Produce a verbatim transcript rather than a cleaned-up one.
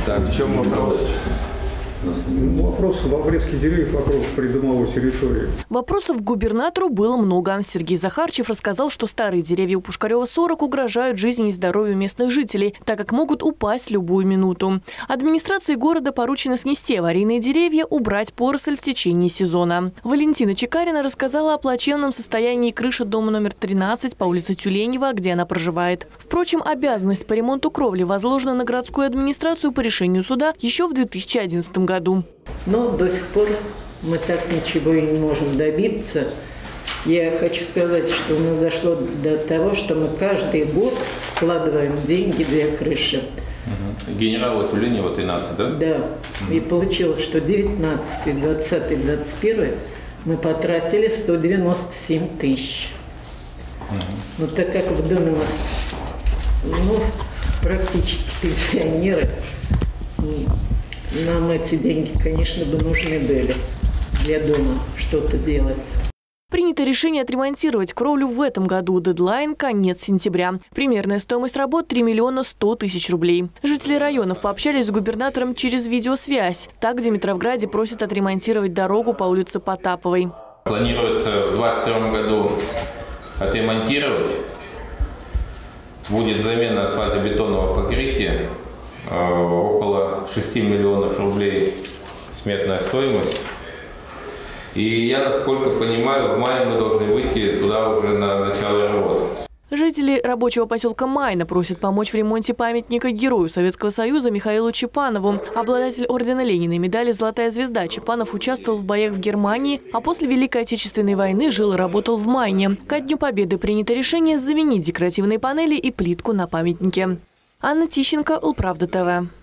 Так, в чем вопрос? Вопрос в обрезке деревьев вокруг придомовой территории. Вопросов к губернатору было много. Сергей Захарчев рассказал, что старые деревья у Пушкарева сорок угрожают жизни и здоровью местных жителей, так как могут упасть в любую минуту. Администрации города поручено снести аварийные деревья, убрать поросль в течение сезона. Валентина Чекарина рассказала о плачевном состоянии крыши дома номер тринадцать по улице Тюленева, где она проживает. Впрочем, обязанность по ремонту кровли возложена на городскую администрацию по решению суда еще в две тысячи одиннадцатом году. году. Но до сих пор мы так ничего и не можем добиться. Я хочу сказать, что у нас дошло до того, что мы каждый год вкладываем деньги для крыши. Угу. Генерала Тюленева тринадцать, да? Да. Угу. И получилось, что девятнадцатый, двадцатый, двадцать первый мы потратили сто девяносто семь тысяч. Угу. Но так как в доме у нас ну, практически пенсионеры, нам эти деньги, конечно, бы нужны были для дома что-то делать. Принято решение отремонтировать кровлю в этом году. Дедлайн – конец сентября. Примерная стоимость работ – три миллиона сто тысяч рублей. Жители районов пообщались с губернатором через видеосвязь. Так, в Димитровграде просят отремонтировать дорогу по улице Потаповой. Планируется в двадцать втором году отремонтировать. Будет замена асфальтобетонного покрытия. Около шести миллионов рублей сметная стоимость. И я, насколько понимаю, в мае мы должны выйти туда уже на начало работ. Жители рабочего поселка Майна просят помочь в ремонте памятника герою Советского Союза Михаилу Чепанову. Обладатель ордена Ленина и медали «Золотая звезда» Чепанов участвовал в боях в Германии, а после Великой Отечественной войны жил и работал в Майне. Ко Дню Победы принято решение заменить декоративные панели и плитку на памятнике. Анна Тищенко, Улправда ТВ.